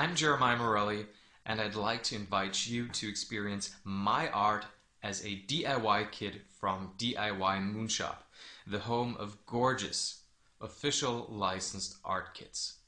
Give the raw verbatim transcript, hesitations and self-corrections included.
I'm Jeremiah Morelli, and I'd like to invite you to experience my art as a D I Y kit from DIYmoon shop, the home of gorgeous, official licensed art kits.